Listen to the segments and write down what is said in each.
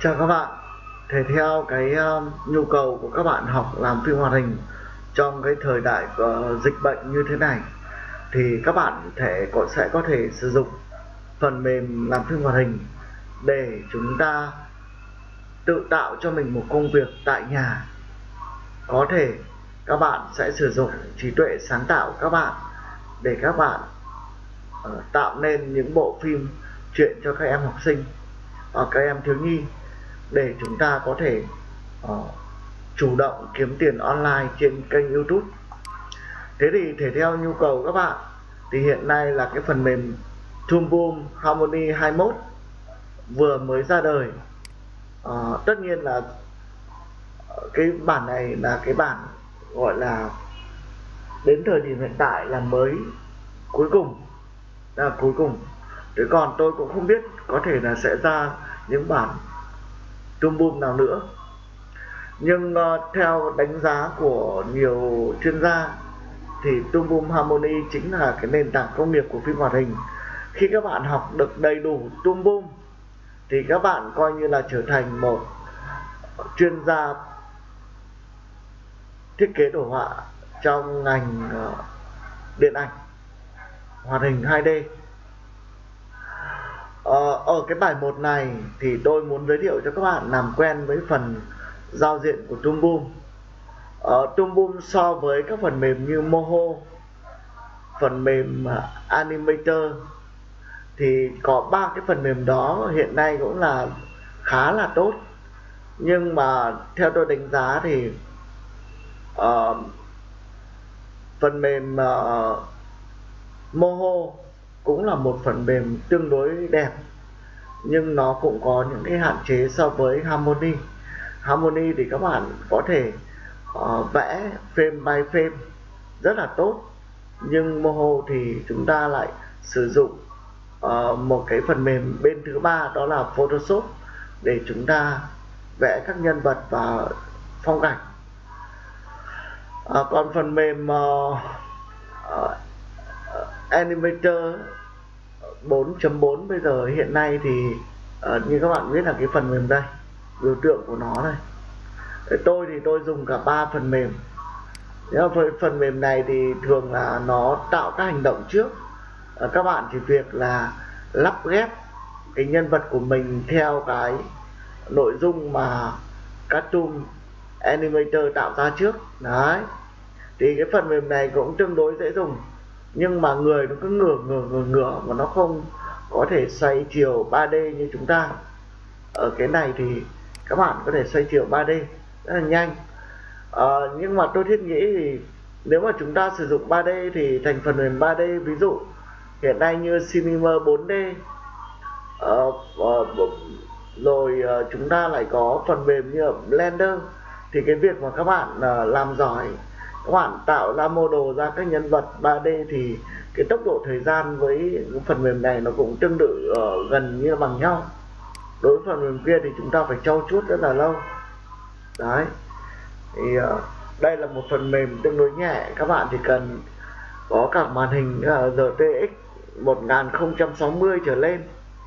Chào các bạn. Theo cái nhu cầu của các bạn học làm phim hoạt hình trong cái thời đại dịch bệnh như thế này, thì các bạn sẽ có thể sử dụng phần mềm làm phim hoạt hình để chúng ta tự tạo cho mình một công việc tại nhà. Có thể các bạn sẽ sử dụng trí tuệ sáng tạo các bạn để các bạn tạo nên những bộ phim truyện cho các em học sinh hoặc các em thiếu nhi, để chúng ta có thể chủ động kiếm tiền online trên kênh YouTube. Thế thì theo nhu cầu các bạn, thì hiện nay là cái phần mềm Toon Boom Harmony 21 vừa mới ra đời. Tất nhiên là cái bản này là cái bản gọi là đến thời điểm hiện tại là mới cuối cùng, Thế còn tôi cũng không biết, có thể là sẽ ra những bản Toon Boom nào nữa. Nhưng theo đánh giá của nhiều chuyên gia thì Toon Boom Harmony chính là cái nền tảng công nghiệp của phim hoạt hình. Khi các bạn học được đầy đủ Toon Boom thì các bạn coi như là trở thành một chuyên gia thiết kế đồ họa trong ngành điện ảnh hoạt hình 2D. Ở cái bài 1 này thì tôi muốn giới thiệu cho các bạn làm quen với phần giao diện của Toon Boom. Toon Boom so với các phần mềm như Moho, phần mềm Animator, thì có 3 cái phần mềm đó hiện nay cũng là khá là tốt. Nhưng mà theo tôi đánh giá thì phần mềm Moho cũng là một phần mềm tương đối đẹp, nhưng nó cũng có những cái hạn chế so với Harmony. Harmony thì các bạn có thể vẽ frame by frame rất là tốt, nhưng Moho thì chúng ta lại sử dụng một cái phần mềm bên thứ ba, đó là Photoshop, để chúng ta vẽ các nhân vật và phong cảnh. Còn phần mềm Animator 4.4 bây giờ hiện nay thì như các bạn biết là cái phần mềm đây, biểu tượng của nó đây. Tôi dùng cả 3 phần mềm. Phần mềm này thì thường là nó tạo các hành động trước. Các bạn chỉ việc là lắp ghép cái nhân vật của mình theo cái nội dung mà Cartoon Animator tạo ra trước. Đấy. Thì cái phần mềm này cũng tương đối dễ dùng, nhưng mà người nó cứ ngửa mà nó không có thể xoay chiều 3D như chúng ta. Ở cái này thì các bạn có thể xoay chiều 3D rất là nhanh. Nhưng mà tôi thiết nghĩ thì nếu mà chúng ta sử dụng 3D thì thành phần mềm 3D, ví dụ hiện nay như Cinema 4D, rồi chúng ta lại có phần mềm như Blender, thì cái việc mà các bạn làm giỏi, các bạn tạo ra model ra các nhân vật 3D thì cái tốc độ thời gian với phần mềm này nó cũng tương tự gần như là bằng nhau. Đối với phần mềm kia thì chúng ta phải trau chuốt rất là lâu. Đấy. Thì đây là một phần mềm tương đối nhẹ, các bạn chỉ cần có cả màn hình RTX 1060 trở lên,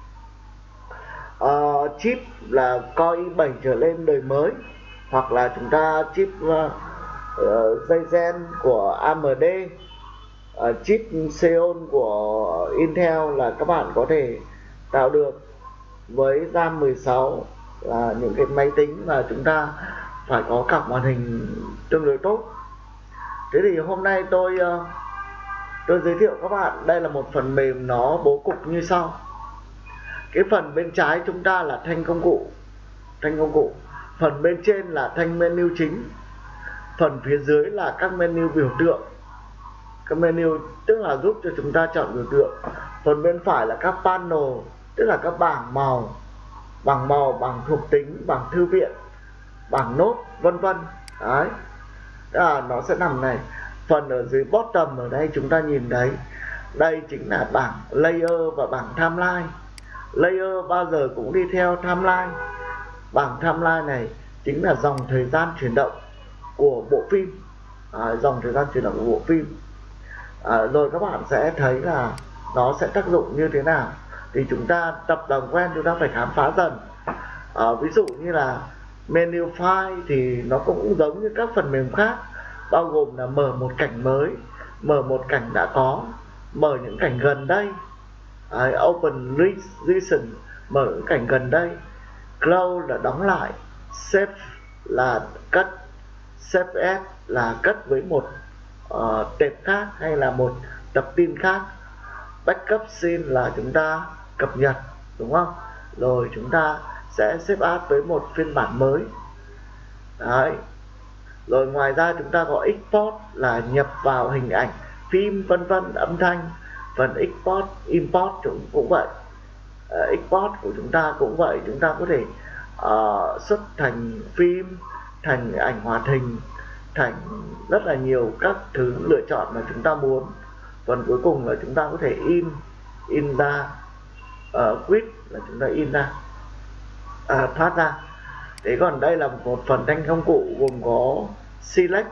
chip là Core i7 trở lên đời mới, hoặc là chúng ta chip dây gen của AMD, chip Xeon của Intel là các bạn có thể tạo được. Với RAM 16 là những cái máy tính mà chúng ta phải có cặp màn hình tương đối tốt. Thế thì hôm nay tôi giới thiệu các bạn, đây là một phần mềm nó bố cục như sau. Cái phần bên trái chúng ta là thanh công cụ, phần bên trên là thanh menu chính, phần phía dưới là các menu biểu tượng. Các menu tức là giúp cho chúng ta chọn biểu tượng. Phần bên phải là các panel, tức là các bảng màu, bảng thuộc tính, bảng thư viện, bảng nốt, vân vân. Đấy. Nó sẽ nằm này. Phần ở dưới bottom ở đây chúng ta nhìn thấy, đây chính là bảng layer và bảng timeline. Layer bao giờ cũng đi theo timeline. Bảng timeline này chính là dòng thời gian chuyển động của bộ phim. Rồi các bạn sẽ thấy là nó sẽ tác dụng như thế nào, thì chúng ta tập làm quen, chúng ta phải khám phá dần. Ví dụ như là menu file thì nó cũng giống như các phần mềm khác, bao gồm là mở một cảnh mới, mở một cảnh đã có, mở những cảnh gần đây, open recent mở những cảnh gần đây, close là đóng lại, save là cất, save as là cất với một tệp khác hay là một tập tin khác, backup scene là chúng ta cập nhật, đúng không? Rồi chúng ta sẽ save as với một phiên bản mới. Đấy. Rồi ngoài ra chúng ta có export là nhập vào hình ảnh, phim vân vân, âm thanh. Phần export, import cũng vậy. Export của chúng ta cũng vậy, chúng ta có thể xuất thành phim, thành ảnh hoạt hình, thành rất là nhiều các thứ lựa chọn mà chúng ta muốn. Phần cuối cùng là chúng ta có thể in ra, quit là chúng ta in ra, thoát ra. Thế còn đây là một phần thanh công cụ gồm có select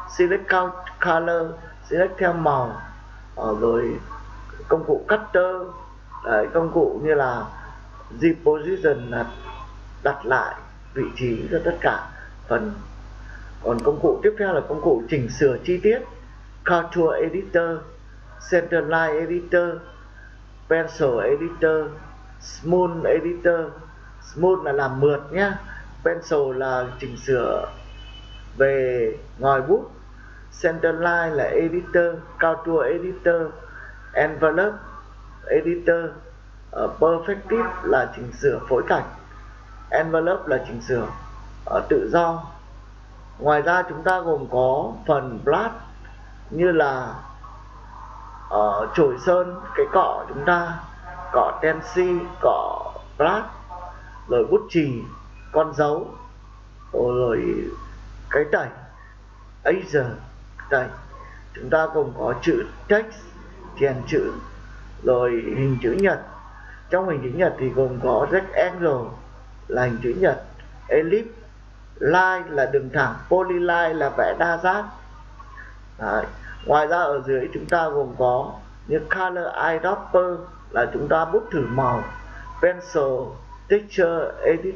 color, select theo màu, rồi công cụ cutter, đấy, công cụ như là reposition là đặt lại vị trí cho tất cả phần. Còn công cụ tiếp theo là công cụ chỉnh sửa chi tiết, contour editor, centerline editor, pencil editor, smooth editor. Smooth là làm mượt nhé, pencil là chỉnh sửa về ngòi bút, centerline là editor, contour editor, envelope editor, perspective là chỉnh sửa phối cảnh, envelope là chỉnh sửa tự do. Ngoài ra chúng ta gồm có phần brush như là chổi sơn, cái cọ chúng ta, cọ stencil, cọ brush, rồi bút chì, con dấu, rồi cái tẩy, eraser, tẩy. Chúng ta gồm có chữ text, chèn chữ, rồi hình chữ nhật. Trong hình chữ nhật thì gồm có rectangle là hình chữ nhật, ellipse, line là đường thẳng, polyline là vẽ đa giác. Đấy. Ngoài ra ở dưới chúng ta gồm có như color eyedropper là chúng ta bút thử màu, pencil texture edit,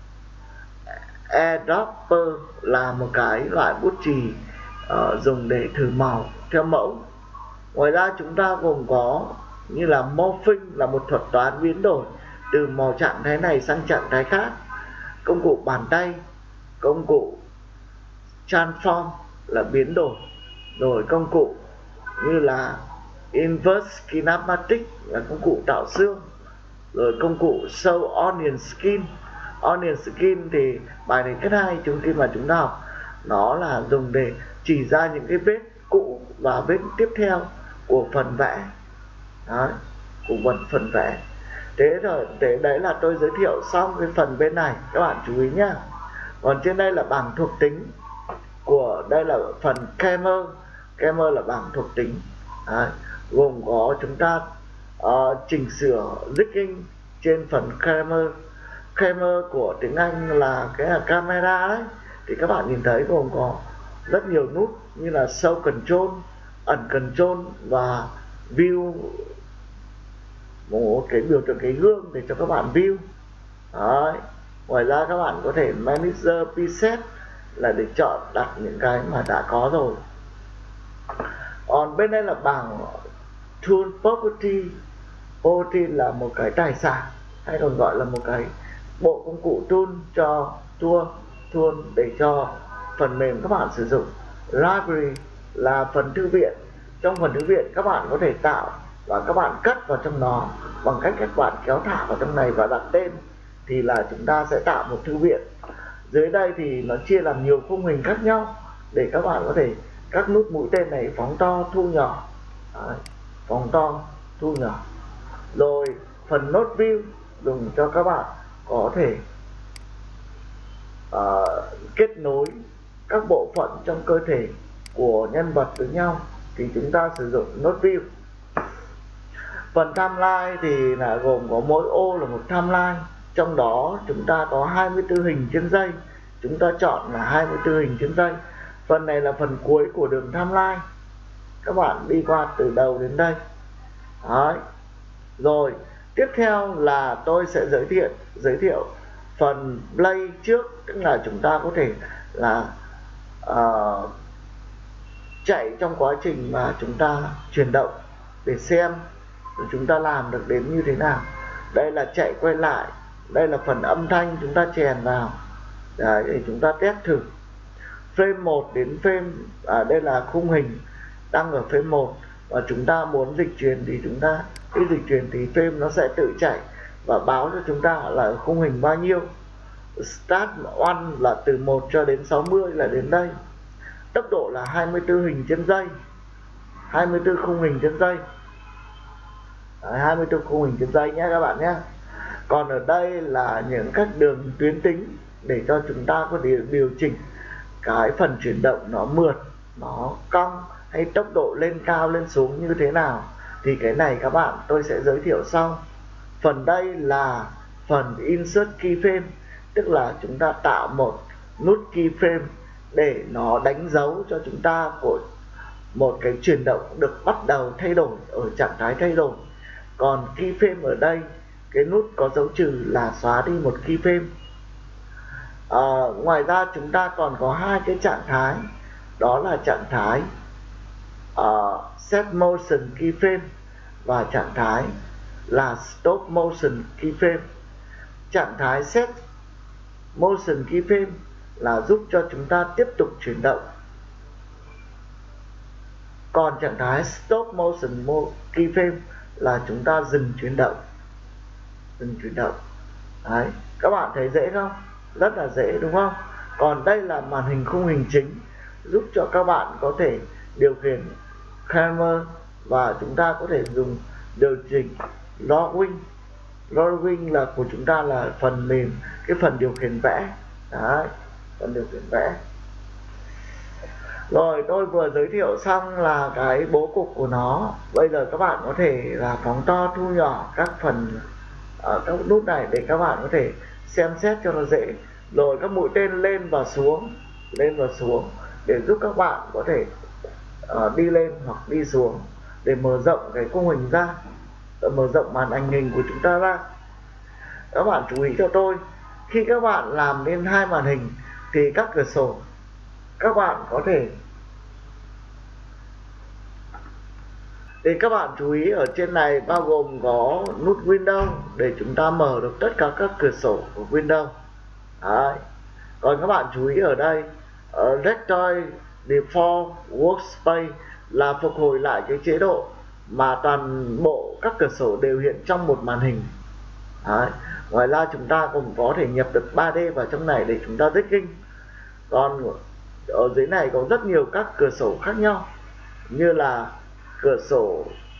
eyedropper là một cái loại bút chì dùng để thử màu theo mẫu. Ngoài ra chúng ta gồm có như là morphing là một thuật toán biến đổi từ màu trạng thái này sang trạng thái khác, công cụ bàn tay, công cụ transform là biến đổi, rồi công cụ như là inverse kinematic là công cụ tạo xương, rồi công cụ show onion skin. Onion skin thì bài này kết hai khi mà chúng ta học, nó là dùng để chỉ ra những cái vết cũ và vết tiếp theo của phần vẽ. Đấy, của phần vẽ. Thế rồi, đấy là tôi giới thiệu xong cái phần bên này, các bạn chú ý nhá. Còn trên đây là bảng thuộc tính của, đây là phần camera. Camera là bảng thuộc tính. Đấy, gồm có chúng ta chỉnh sửa rigging trên phần camera. Camera của tiếng Anh là cái là camera đấy, thì các bạn nhìn thấy gồm có rất nhiều nút như là show control, ẩn control và view, một cái biểu tượng cái gương để cho các bạn view. Đấy. Ngoài ra các bạn có thể manage preset là để chọn đặt những cái mà đã có rồi. Còn bên đây là bảng tool property. Property là một cái tài sản, hay còn gọi là một cái bộ công cụ tool để cho phần mềm các bạn sử dụng. Library là phần thư viện. Trong phần thư viện các bạn có thể tạo và các bạn cất vào trong nó bằng cách các bạn kéo thả vào trong này và đặt tên, thì là chúng ta sẽ tạo một thư viện. Dưới đây thì nó chia làm nhiều khung hình khác nhau để các bạn có thể, các nút mũi tên này phóng to thu nhỏ. Đấy, phóng to thu nhỏ. Rồi phần node view dùng cho các bạn có thể kết nối các bộ phận trong cơ thể của nhân vật với nhau, thì chúng ta sử dụng node view. Phần timeline thì là gồm có mỗi ô là một timeline, trong đó chúng ta có 24 hình trên giây, chúng ta chọn là 24 hình trên giây. Phần này là phần cuối của đường timeline, các bạn đi qua từ đầu đến đây. Đấy. Rồi tiếp theo là tôi sẽ giới thiệu phần play trước, tức là chúng ta có thể là chạy trong quá trình mà chúng ta chuyển động để xem chúng ta làm được đến như thế nào. Đây là chạy quay lại, đây là phần âm thanh chúng ta chèn vào. Đấy, để chúng ta test thử frame 1 đến frame đây là khung hình đang ở frame 1 và chúng ta muốn dịch chuyển thì chúng ta khi dịch chuyển thì frame nó sẽ tự chạy và báo cho chúng ta là khung hình bao nhiêu. Start 1 là từ 1 cho đến 60 là đến đây. Tốc độ là 24 hình trên giây, 24 khung hình trên giây. Đấy, 24 khung hình trên giây nhé các bạn nhé. Còn ở đây là những các đường tuyến tính để cho chúng ta có thể điều chỉnh cái phần chuyển động nó mượt, nó cong hay tốc độ lên cao lên xuống như thế nào. Thì cái này các bạn tôi sẽ giới thiệu sau. Phần đây là phần insert keyframe, tức là chúng ta tạo một nút keyframe để nó đánh dấu cho chúng ta của một cái chuyển động được bắt đầu thay đổi ở trạng thái thay đổi. Còn keyframe ở đây, cái nút có dấu trừ là xóa đi một keyframe. Ngoài ra chúng ta còn có hai cái trạng thái, đó là trạng thái set motion keyframe và trạng thái là stop motion keyframe. Trạng thái set motion keyframe là giúp cho chúng ta tiếp tục chuyển động, còn trạng thái stop motion keyframe là chúng ta dừng chuyển động. Đấy, các bạn thấy dễ không? Rất là dễ đúng không? Còn đây là màn hình khung hình chính, giúp cho các bạn có thể điều khiển camera và chúng ta có thể dùng điều chỉnh drawing. Drawing là của chúng ta là phần mềm, cái phần điều khiển vẽ. Đấy, phần điều khiển vẽ. Rồi tôi vừa giới thiệu xong là cái bố cục của nó. Bây giờ các bạn có thể là phóng to thu nhỏ các phần ở các nút này để các bạn có thể xem xét cho nó dễ. Rồi các mũi tên lên và xuống để giúp các bạn có thể đi lên hoặc đi xuống để mở rộng cái khung hình ra, mở rộng màn ảnh hình của chúng ta ra. Các bạn chú ý cho tôi, khi các bạn làm lên hai màn hình thì các cửa sổ các bạn có thể, thì các bạn chú ý ở trên này bao gồm có nút Windows để chúng ta mở được tất cả các cửa sổ của Windows. Đấy. Còn các bạn chú ý ở đây Restore Default Workspace là phục hồi lại cái chế độ mà toàn bộ các cửa sổ đều hiện trong một màn hình. Đấy. Ngoài ra chúng ta cũng có thể nhập được 3D vào trong này để chúng ta rigging. Còn ở dưới này có rất nhiều các cửa sổ khác nhau, như là cửa sổ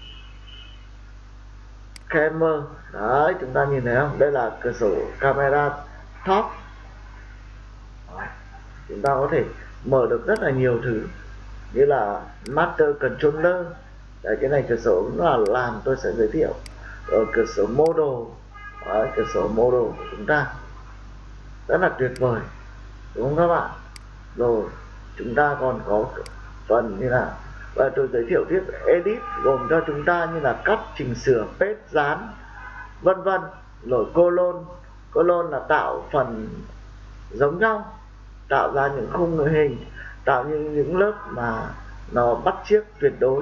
camera. Đấy, chúng ta nhìn thấy không? Đây là cửa sổ camera top. Đấy. Chúng ta có thể mở được rất là nhiều thứ, như là master controller. Đấy, cái này cửa sổ cũng là làm tôi sẽ giới thiệu. Ở cửa sổ model. Đấy, cửa sổ model của chúng ta rất là tuyệt vời, đúng không các bạn? Rồi chúng ta còn có phần như là, và tôi giới thiệu tiếp edit gồm cho chúng ta như là cắt, chỉnh sửa, paste, dán, vân vân. Rồi colon là tạo phần giống nhau, tạo ra những khung hình, tạo những lớp mà nó bắt chước tuyệt đối.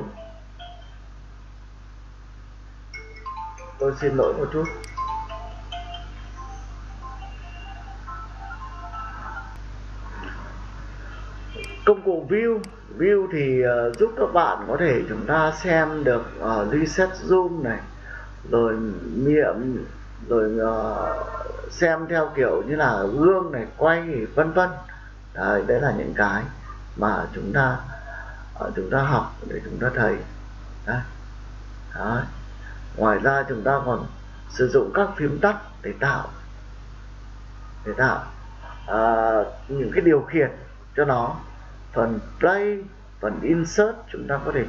Tôi xin lỗi một chút. Công cụ view thì giúp các bạn có thể chúng ta xem được reset zoom này, rồi miệng, rồi xem theo kiểu như là gương này, quay vân vân. Đấy là những cái mà chúng ta học để chúng ta thấy. Đấy. Ngoài ra chúng ta còn sử dụng các phím tắt để tạo những cái điều khiển cho nó. Phần play, phần insert chúng ta có thể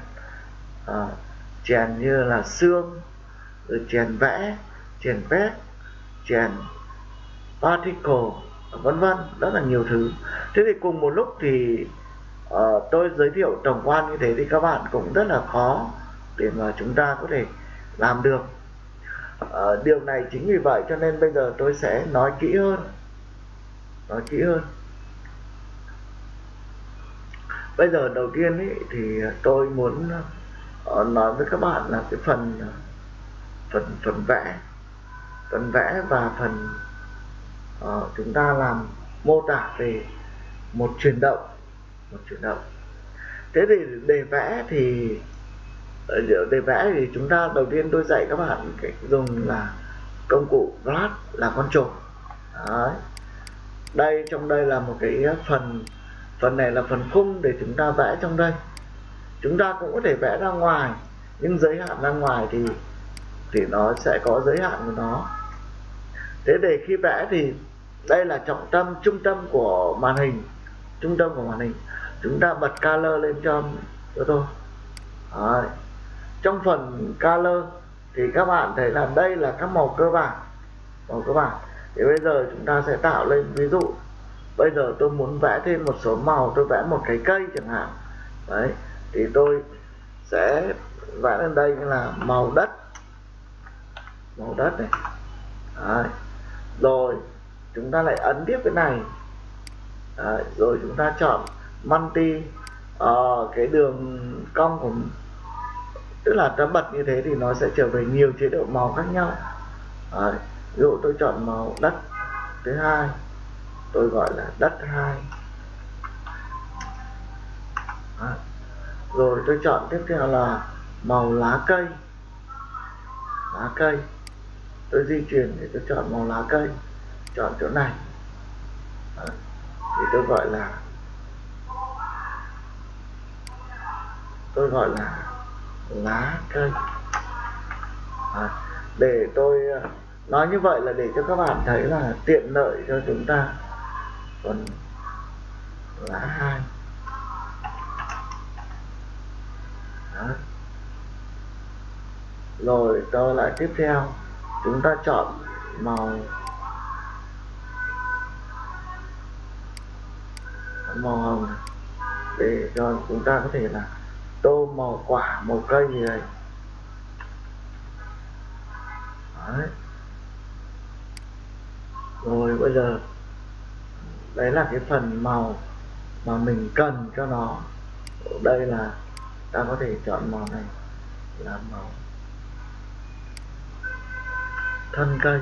chèn như là xương, rồi chèn vẽ, chèn vét, chèn particle, vân vân, rất là nhiều thứ. Thế thì cùng một lúc thì tôi giới thiệu tổng quan như thế thì các bạn cũng rất là khó để mà chúng ta có thể làm được. Điều này chính vì vậy cho nên bây giờ tôi sẽ nói kỹ hơn. Bây giờ đầu tiên ý, thì tôi muốn nói với các bạn là cái phần vẽ và phần chúng ta làm mô tả về một chuyển động. Thế thì để vẽ thì chúng ta đầu tiên tôi dạy các bạn cách dùng là công cụ Brush là con chổi. Trong đây là một cái phần này là phần khung để chúng ta vẽ trong đây. Chúng ta cũng có thể vẽ ra ngoài, nhưng giới hạn ra ngoài thì nó sẽ có giới hạn của nó. Thế để khi vẽ thì đây là trung tâm của màn hình. Chúng ta bật color lên cho tôi. Trong phần color thì các bạn thấy là đây là các màu cơ bản. Thì bây giờ chúng ta sẽ tạo lên, ví dụ bây giờ tôi muốn vẽ thêm một số màu, tôi vẽ một cái cây chẳng hạn. Đấy, thì tôi sẽ vẽ lên đây như là màu đất này. Đấy. Rồi chúng ta lại ấn tiếp cái này. Đấy. Rồi chúng ta chọn multi, cái đường cong của, tức là ta bật như thế thì nó sẽ trở về nhiều chế độ màu khác nhau. Đấy. Ví dụ tôi chọn màu đất thứ hai, tôi gọi là đất 2. Đấy. Rồi tôi chọn tiếp theo là màu lá cây. Tôi di chuyển để tôi chọn màu lá cây, chọn chỗ này. Đấy. Thì tôi gọi là lá cây. Đấy. Để tôi nói như vậy là để cho các bạn thấy là tiện lợi cho chúng ta. Còn lá 2. Đấy. Rồi tôi lại tiếp theo chúng ta chọn màu hồng để cho chúng ta có thể là tô màu quả, màu cây gì đấy. Đấy. Rồi bây giờ đấy là cái phần màu mà mình cần cho nó. Đây là ta có thể chọn màu này là màu thân cây.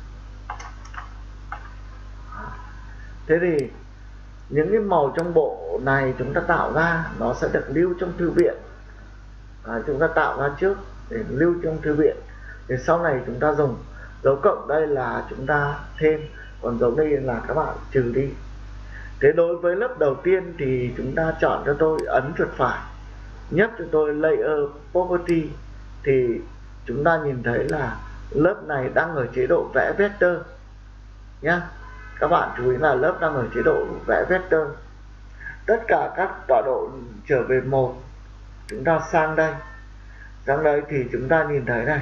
Thế thì những cái màu trong bộ này chúng ta tạo ra nó sẽ được lưu trong thư viện. Chúng ta tạo ra trước để lưu trong thư viện, thì sau này chúng ta dùng. Dấu cộng đây là chúng ta thêm, còn dấu đây là các bạn trừ đi. Thế đối với lớp đầu tiên thì chúng ta chọn cho tôi, ấn chuột phải nhấp cho tôi layer property, thì chúng ta nhìn thấy là lớp này đang ở chế độ vẽ vector nhá. Các bạn chú ý là lớp đang ở chế độ vẽ vector. Tất cả các tọa độ trở về 1. Chúng ta sang đây thì chúng ta nhìn thấy này,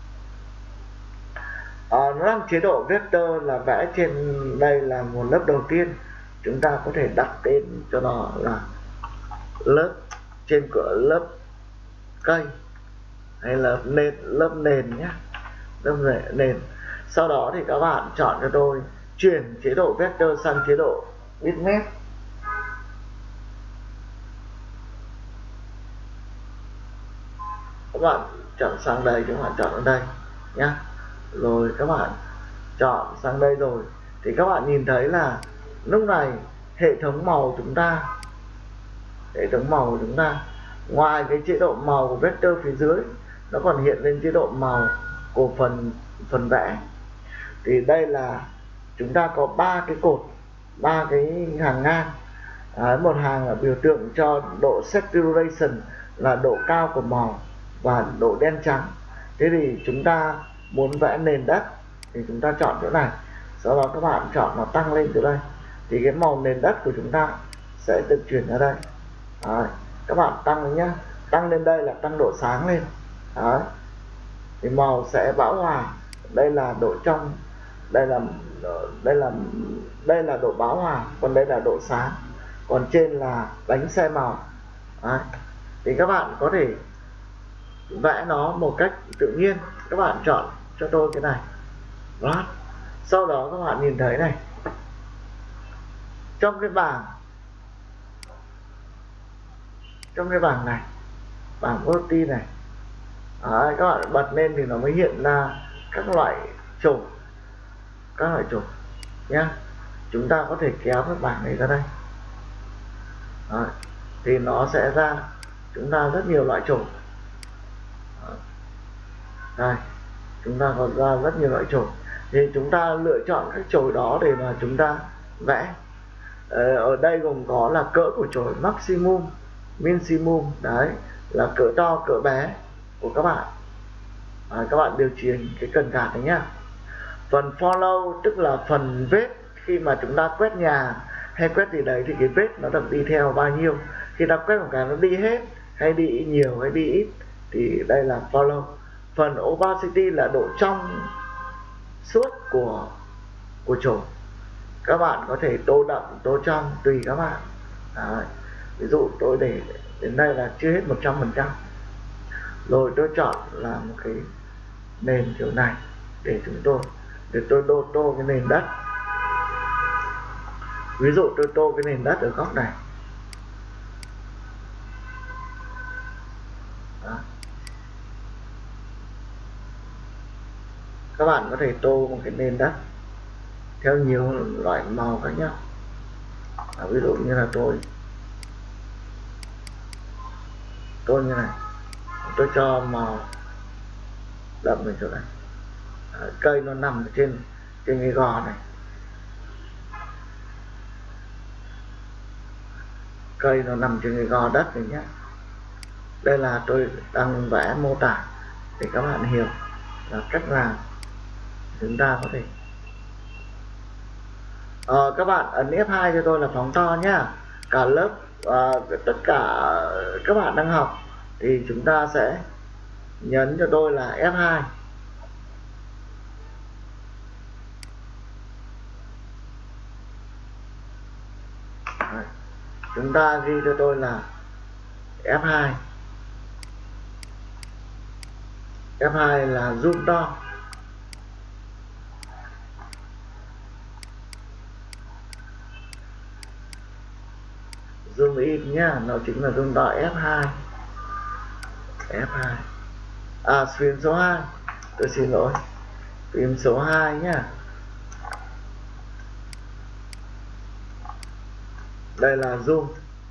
nó đang chế độ vector là vẽ trên đây là một lớp đầu tiên. Chúng ta có thể đặt tên cho nó là lớp trên của lớp cây hay là lớp nền nhé, lớp nền. Sau đó thì các bạn chọn cho tôi chuyển chế độ vector sang chế độ bitmap. Các bạn chọn sang đây, các bạn chọn ở đây nhá. Rồi các bạn chọn sang đây rồi thì các bạn nhìn thấy là lúc này hệ thống màu của chúng ta ngoài cái chế độ màu của vector phía dưới, nó còn hiện lên chế độ màu của phần vẽ. Thì đây là chúng ta có 3 cái cột, 3 cái hàng ngang. Một hàng là biểu tượng cho độ saturation là độ cao của màu và độ đen trắng. Thế thì chúng ta muốn vẽ nền đất thì chúng ta chọn chỗ này, sau đó các bạn chọn nó tăng lên từ đây thì cái màu nền đất của chúng ta sẽ được chuyển ra đây. Đấy. Các bạn tăng lên nhé, tăng lên đây là tăng độ sáng lên. Đấy. Thì màu sẽ bão hòa. Đây là độ trong, đây là độ bão hòa, còn đây là độ sáng, còn trên là đánh xe màu. Đấy. Thì các bạn có thể vẽ nó một cách tự nhiên. Các bạn chọn cho tôi cái này. Đó. Sau đó các bạn nhìn thấy này, trong cái bảng này, bảng protein này. Đấy, các bạn bật lên thì nó mới hiện ra các loại chổi, nhá. Chúng ta có thể kéo cái bảng này ra đây. Đấy, thì nó sẽ ra chúng ta rất nhiều loại chổi. Đây, chúng ta có ra rất nhiều loại chổi, thì chúng ta lựa chọn các chổi đó để mà chúng ta vẽ. Ở đây gồm có là cỡ của chổi maximum, minimum, đấy là cỡ to cỡ bé của các bạn. Các bạn điều chỉnh cái cần gạt này nhá. Phần follow tức là phần vết, khi mà chúng ta quét nhà hay quét gì đấy thì cái vết nó được đi theo bao nhiêu. Khi ta quét một cái nó đi hết, hay đi nhiều hay đi ít, thì đây là follow. Phần opacity là độ trong suốt của chổi. Các bạn có thể tô đậm tô trong tùy các bạn. Đấy. Ví dụ tôi để đến đây là chưa hết 100%, rồi tôi chọn là một cái nền kiểu này để tôi tô cái nền đất. Ví dụ tôi tô cái nền đất ở góc này. Đó. Các bạn có thể tô một cái nền đất theo nhiều loại màu khác nhau. Ví dụ như là tôi như này, tôi cho màu đậm ở chỗ này. Cây nó nằm trên cái gò này, cây nó nằm trên cái gò đất này nhé. Đây là tôi đang vẽ mô tả để các bạn hiểu là cách làm chúng ta có thể. Các bạn ấn F2 cho tôi là phóng to nhá. Cả lớp, tất cả các bạn đang học thì chúng ta sẽ nhấn cho tôi là F2. Đấy. Chúng ta ghi cho tôi là F2. F2 là zoom to. Zoom in nhá, nó chính là zoom to. F2. Phím số 2. Tôi xin lỗi. Phím số 2 nhá. Đây là zoom.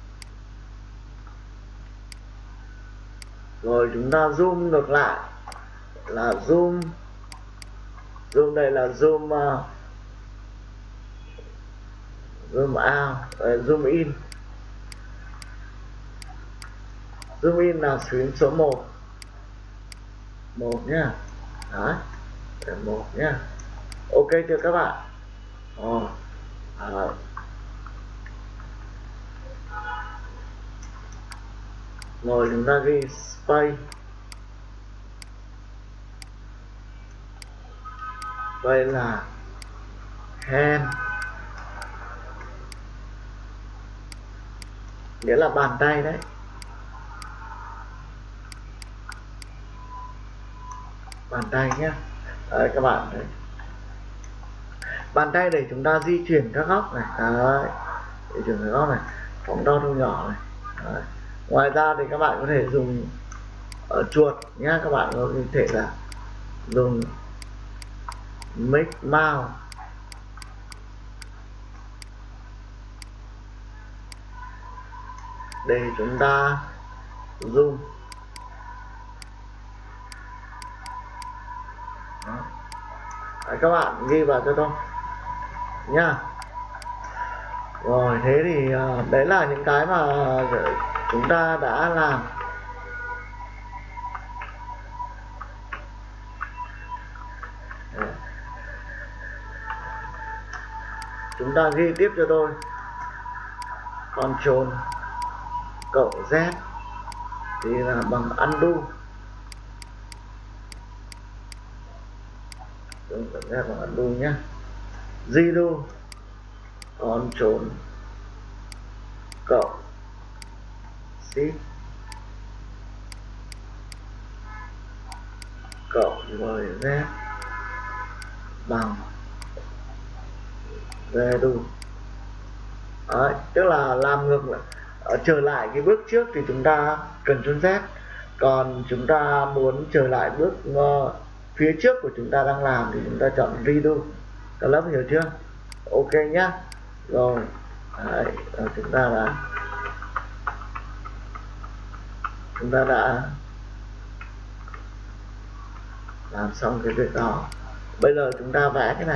Rồi chúng ta zoom ngược lại là zoom đây là zoom out, zoom in. Zoom in là phím số 1 nhá. Đấy, 1 nhá. Ok chưa các bạn? Rồi chúng ta ghi space. Đây là hand, nghĩa là bàn tay đấy. Bàn tay nhé. Đấy các bạn đấy. Bàn tay để chúng ta di chuyển các góc này. Đấy, di chuyển các góc này, phóng to thu nhỏ này. Đấy. Ngoài ra thì các bạn có thể dùng chuột nhé. Các bạn có thể là dùng Mic Mouse để chúng ta zoom. Đấy, các bạn ghi vào cho tôi nhá. Rồi thế thì đấy là những cái mà chúng ta đã làm. Chúng ta ghi tiếp cho tôi Ctrl cộng Z thì là bằng undo. Cộng Z bằng undo nhé. Zero Ctrl cộng Shift cộng với Z bằng về đủ. Đấy, tức là làm ngược lại, trở lại cái bước trước thì chúng ta Ctrl Z, còn chúng ta muốn trở lại bước phía trước của chúng ta đang làm thì chúng ta chọn redo. Các lớp hiểu chưa? Ok nhá. Rồi đấy, chúng ta đã làm xong cái việc đó. Bây giờ chúng ta vẽ cái này.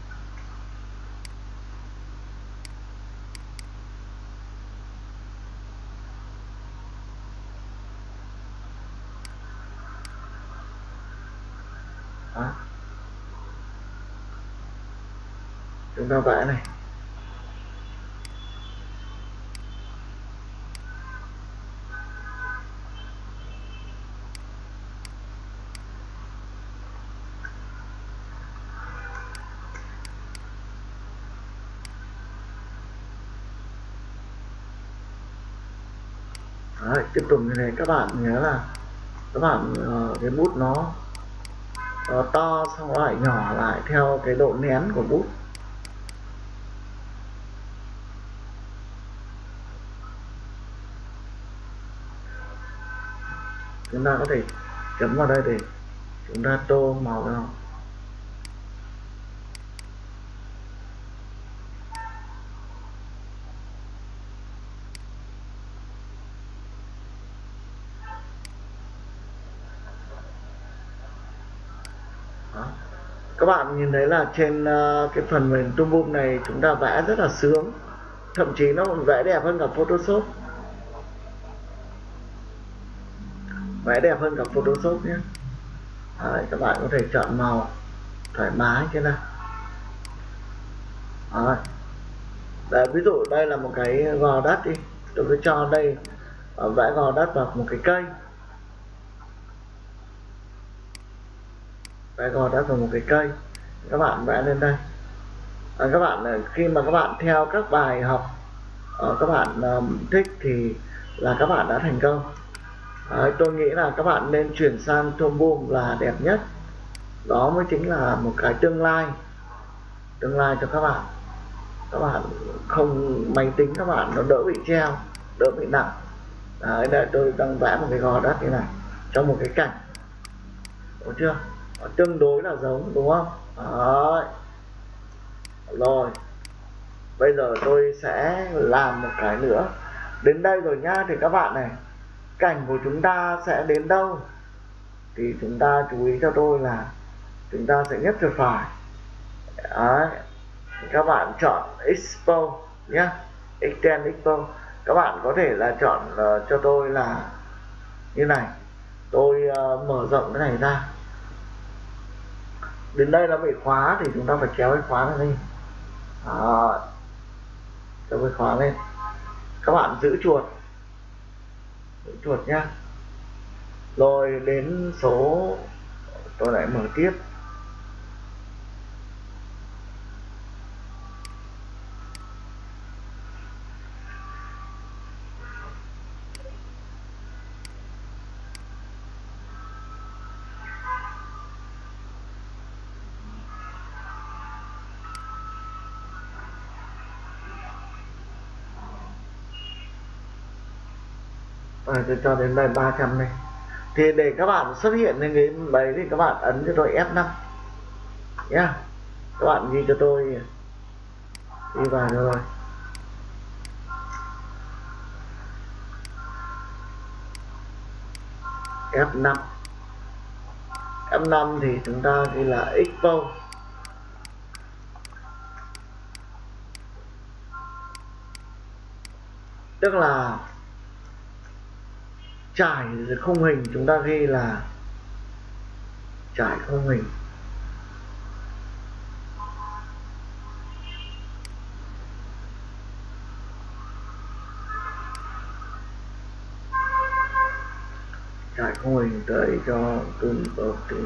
Đó. Chúng ta vẽ này. Đấy, tiếp tục như này. Các bạn nhớ là các bạn cái bút nó to xong nó lại nhỏ lại theo cái độ nén của bút. Chúng ta có thể chấm vào đây để chúng ta tô màu vào. Đó. Các bạn nhìn thấy là trên cái phần mềm Toolboom này chúng ta vẽ rất là sướng, thậm chí nó còn vẽ đẹp hơn cả Photoshop, vẽ đẹp hơn cả Photoshop nhé. Đấy, các bạn có thể chọn màu thoải mái thế nào. Đấy. Đấy, ví dụ đây là một cái gò đất đi, tôi cứ cho đây vẽ gò đất vào một cái cây, vẽ gò đất vào một cái cây, các bạn vẽ lên đây. Các bạn khi mà các bạn theo các bài học các bạn thích thì là các bạn đã thành công. Tôi nghĩ là các bạn nên chuyển sang Toolboom là đẹp nhất, đó mới chính là một cái tương lai cho các bạn. Các bạn không, máy tính các bạn nó đỡ bị treo, đỡ bị nặng. Đấy, đây tôi đang vẽ một cái gò đất như này trong một cái cảnh, đúng chưa? Nó tương đối là giống, đúng không? Đấy. Rồi bây giờ tôi sẽ làm một cái nữa. Đến đây rồi nhá, thì các bạn này, cảnh của chúng ta sẽ đến đâu thì chúng ta chú ý cho tôi là chúng ta sẽ nhấp chuột phải. Đấy. Các bạn chọn Export nhé, Extend Export. Các bạn có thể là chọn cho tôi là như này. Tôi mở rộng cái này ra. Đến đây nó bị khóa thì chúng ta phải kéo cái khóa này lên. Kéo cái khóa lên. Các bạn giữ chuột nhá. Rồi đến số, tôi lại mở tiếp. Tôi cho đến đây 300 này. Thì để các bạn xuất hiện lên cái đấy thì các bạn ấn cho tôi F5 nhá. Các bạn ghi cho tôi, ghi vào rồi. F5. F5 thì chúng ta ghi là Export. Tức là trải khung hình, chúng ta ghi là trải khung hình. Trải khung hình tới cho tôi ở từ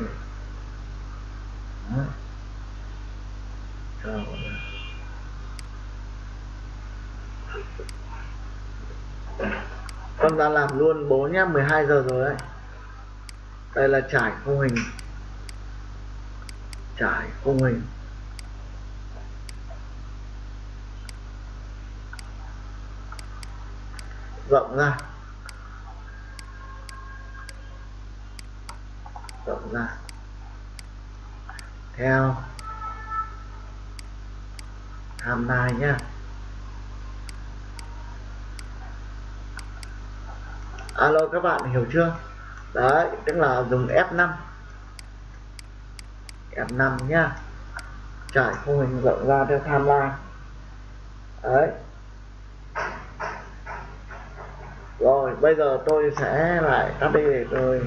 con ta làm luôn bố nhá, 12 giờ rồi đấy. Đây là trải khung hình. trải khung hình. Rộng ra, rộng ra theo timeline nhé. Alo các bạn hiểu chưa? Đấy, tức là dùng F5 nhá, trải khung hình rộng ra theo timeline. Đấy. Rồi bây giờ tôi sẽ lại tắt đi để tôi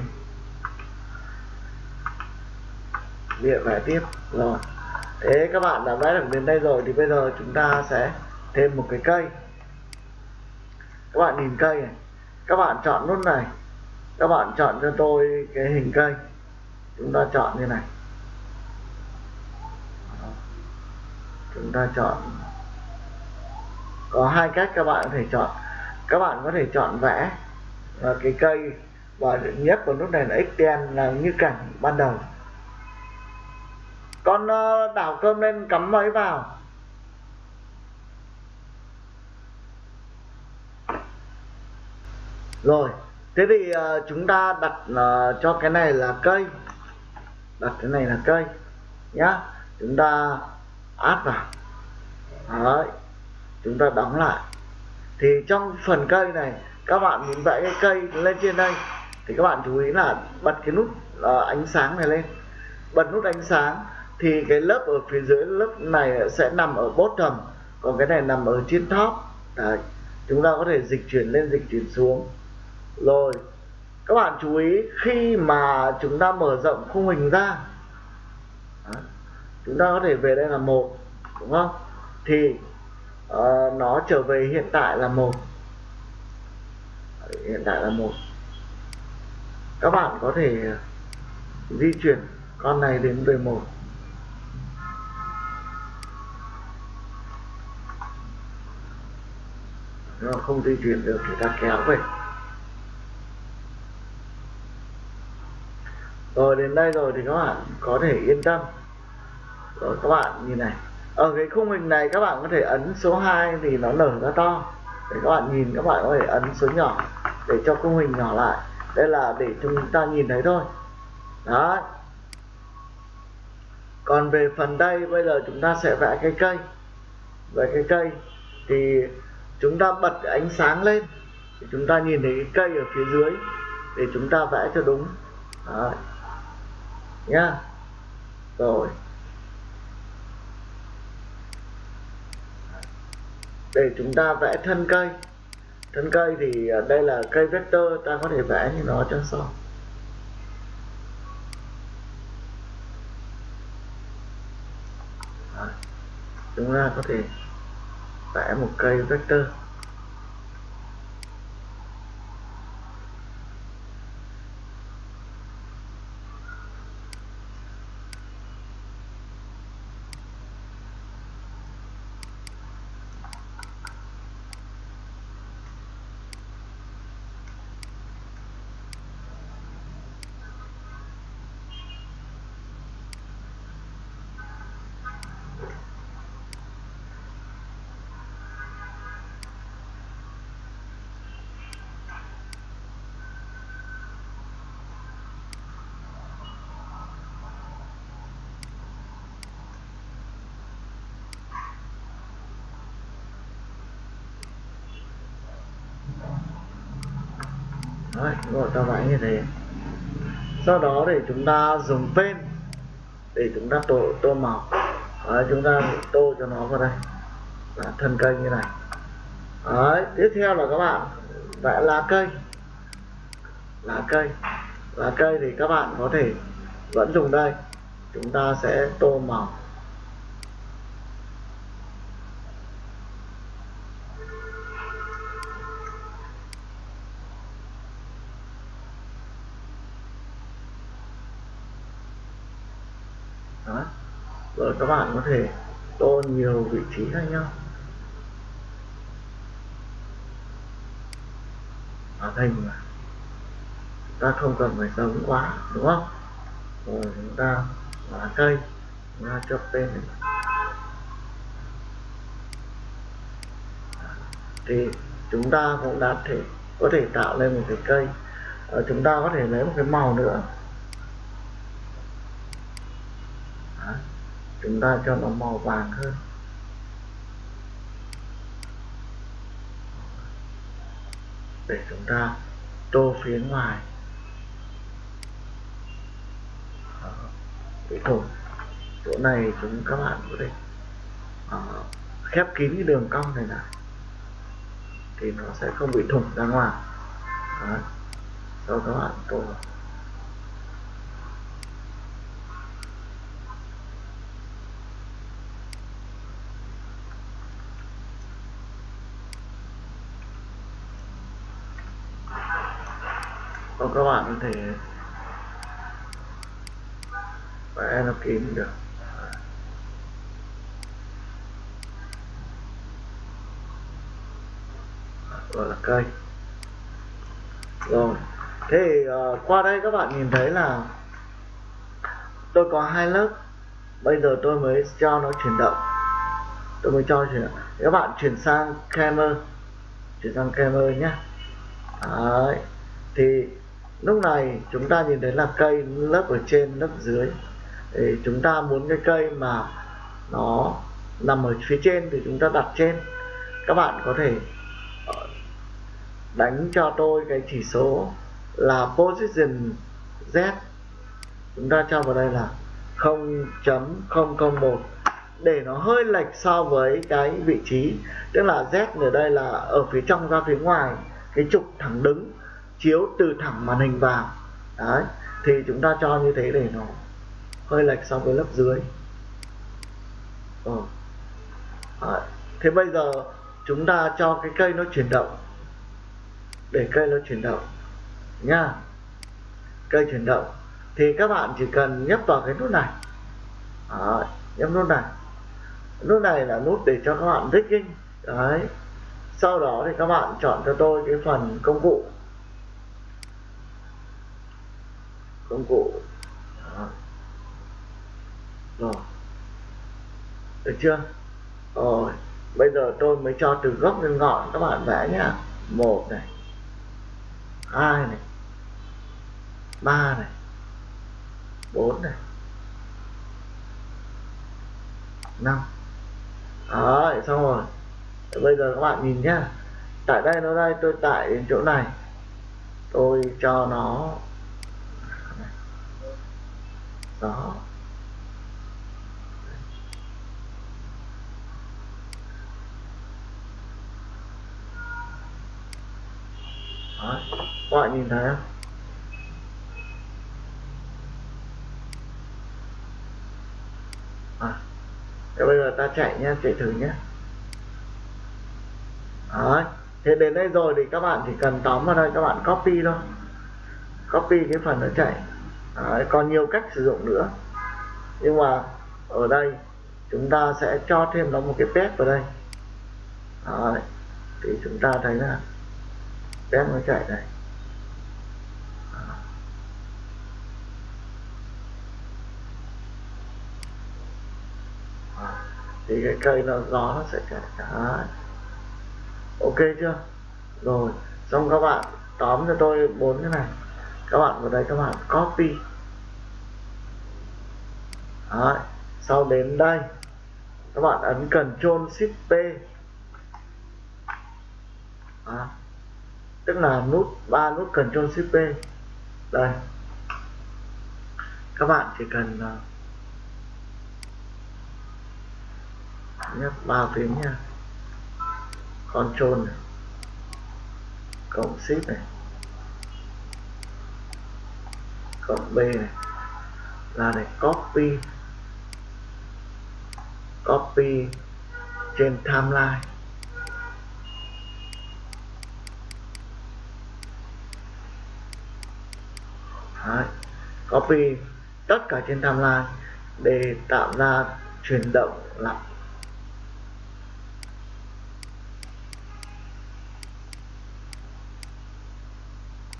liệt lại tiếp. Rồi thế các bạn đã vẽ được đến đây rồi thì bây giờ chúng ta sẽ thêm một cái cây. Các bạn nhìn cây này, các bạn chọn nút này, các bạn chọn cho tôi cái hình cây, chúng ta chọn như này. Chúng ta chọn, có hai cách các bạn có thể chọn. Các bạn có thể chọn vẽ cái cây và nhấp vào nút này là extend, là như cảnh ban đầu. Con đảo cơm lên cắm máy vào. Rồi thế thì chúng ta đặt cho cái này là cây, đặt cái này là cây nhá. Chúng ta add vào. Đấy, chúng ta đóng lại. Thì trong phần cây này các bạn muốn vẽ cái cây lên trên đây thì các bạn chú ý là bật cái nút ánh sáng này lên. Bật nút ánh sáng thì cái lớp ở phía dưới, lớp này sẽ nằm ở bottom, còn cái này nằm ở trên top. Đấy, chúng ta có thể dịch chuyển lên, dịch chuyển xuống. Rồi các bạn chú ý khi mà chúng ta mở rộng khung hình ra, chúng ta có thể về đây là 1, đúng không? Thì nó trở về hiện tại là 1. Hiện tại là 1. Các bạn có thể di chuyển con này đến về 1. Nếu không di chuyển được thì ta kéo về. Rồi đến đây rồi thì các bạn có thể yên tâm. Rồi các bạn nhìn này, ở cái khung hình này các bạn có thể ấn số 2 thì nó nở ra to. Để các bạn nhìn, các bạn có thể ấn số nhỏ để cho khung hình nhỏ lại. Đây là để chúng ta nhìn thấy thôi. Đó. Còn về phần đây bây giờ chúng ta sẽ vẽ cái cây. Về cái cây thì chúng ta bật cái ánh sáng lên thì chúng ta nhìn thấy cái cây ở phía dưới để chúng ta vẽ cho đúng. Đó nhá. Rồi để chúng ta vẽ thân cây. Thân cây thì đây là cây vector, ta có thể vẽ như nó cho xong. Đó. Chúng ta có thể vẽ một cây vector. Đấy, gọi ta vẽ như thế. Sau đó để chúng ta dùng pen để chúng ta tô màu. Đấy, chúng ta tô cho nó vào đây là thân cây như này. Đấy, tiếp theo là các bạn vẽ lá cây. Lá cây thì các bạn có thể vẫn dùng đây, chúng ta sẽ tô màu. Đó. Rồi các bạn có thể tô nhiều vị trí khác nhau. Hình mà ta không cần phải giống quá, đúng không? Rồi chúng ta lá cây Nó cho tên thì chúng ta cũng đã có thể tạo lên một cái cây. Chúng ta có thể lấy một cái màu nữa. Đó. Chúng ta cho nó màu vàng hơn để chúng ta tô phía ngoài cái thùng. Chỗ này các bạn có thể khép kín cái đường cong này lại thì nó sẽ không bị thủng ra ngoài. Đó. Sau các bạn tô các bạn có thể vẽ nó kín được. Gọi là cây. Rồi thế qua đây các bạn nhìn thấy là tôi có hai lớp. Bây giờ tôi mới cho nó chuyển động. Các bạn chuyển sang camera nhé. Đấy. Thì lúc này chúng ta nhìn thấy là cây lớp ở trên lớp dưới. Thì chúng ta muốn cái cây mà nó nằm ở phía trên thì chúng ta đặt trên. Các bạn có thể đánh cho tôi cái chỉ số là position Z. Chúng ta cho vào đây là 0.001 để nó hơi lệch so với cái vị trí. Tức là Z ở đây là ở phía trong ra phía ngoài, cái trục thẳng đứng chiếu từ thẳng màn hình vào. Đấy, thì chúng ta cho như thế để nó hơi lệch so với lớp dưới. Đấy. Thế bây giờ chúng ta cho cái cây nó chuyển động, để cây nó chuyển động nha. Cây chuyển động thì các bạn chỉ cần nhấp vào cái nút này. Đấy, nhấp nút này. Nút này là nút để cho các bạn rigging. Đấy. Sau đó thì các bạn chọn cho tôi cái phần công cụ. Đó. Rồi. Được chưa? Rồi. Bây giờ tôi mới cho từ gốc đến ngọn các bạn vẽ nhá. 1 này, 2 này, 3 này, 4 này, 5. Đấy, xong rồi. Bây giờ các bạn nhìn nhá. Tại đây tôi tải đến chỗ này. Tôi cho nó đó. Đó. Các bạn nhìn thấy không? Thế bây giờ ta chạy nhé, chạy thử nhé. Đấy. Thế đến đây rồi thì các bạn chỉ cần tóm vào đây, các bạn copy thôi. Copy cái phần nó chạy. Đấy. Còn nhiều cách sử dụng nữa. Nhưng mà ở đây chúng ta sẽ cho thêm nó một cái pet vào đây. Đấy. Thì chúng ta thấy là pet nó chạy đây. Thì cái cây nó gió nó sẽ chạy. Đấy. Ok chưa? Rồi, xong các bạn tóm cho tôi 4 cái này. Các bạn vào đây các bạn copy. Đấy. Sau đến đây các bạn ấn Ctrl Shift P. Đó. Tức là ba nút Ctrl Shift P. Đây. Các bạn chỉ cần nhấp 3 phím nha. Ctrl này, cộng Shift này, cộng B này, là để copy trên timeline. Đấy. Copy tất cả trên timeline để tạo ra chuyển động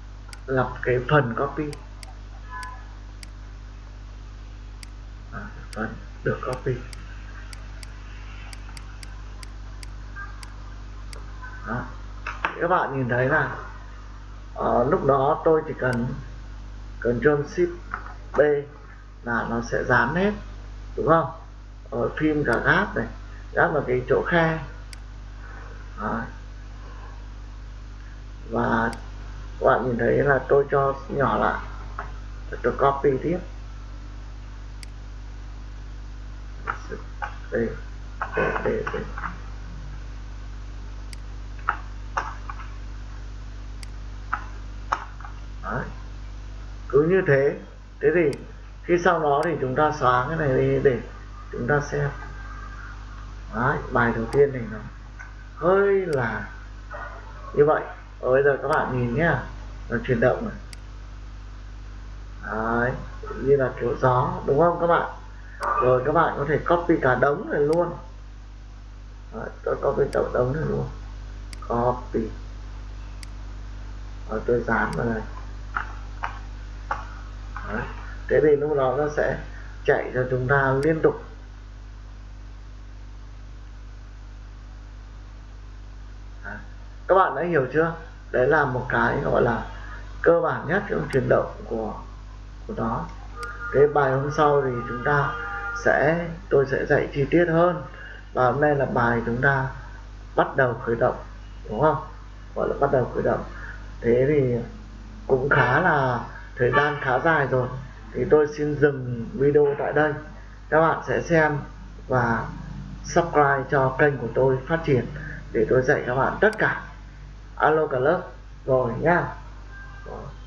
lặp cái phần copy. vẫn được copy. Đó. Các bạn nhìn thấy là lúc đó tôi chỉ cần Ctrl Shift B là nó sẽ dán hết, đúng không? Ở phim cả gáp này, gáp vào cái chỗ khe. Đó. Và các bạn nhìn thấy là tôi cho nhỏ lại, tôi copy tiếp đây. Đấy. Cứ như thế. Thế thì khi sau đó thì chúng ta xóa cái này đi để chúng ta xem. Đấy, bài đầu tiên này nó hơi là như vậy. Bây giờ các bạn nhìn nhá, nó chuyển động này. Đấy, như là kiểu gió, đúng không các bạn? Rồi các bạn có thể copy cả đống này luôn. Đấy, tôi copy cả đống này luôn. Copy. Rồi tôi dán vào đây. Đấy. Thế thì lúc đó nó sẽ chạy cho chúng ta liên tục. Đấy. Các bạn đã hiểu chưa? Đấy là một cái gọi là cơ bản nhất trong chuyển động của nó. Cái bài hôm sau thì tôi sẽ dạy chi tiết hơn. Và hôm nay là bài chúng ta bắt đầu khởi động, đúng không? Gọi là bắt đầu khởi động. Thế thì cũng khá là thời gian khá dài rồi, thì tôi xin dừng video tại đây. Các bạn sẽ xem và subscribe cho kênh của tôi phát triển để tôi dạy các bạn tất cả. Alo cả lớp rồi nhá.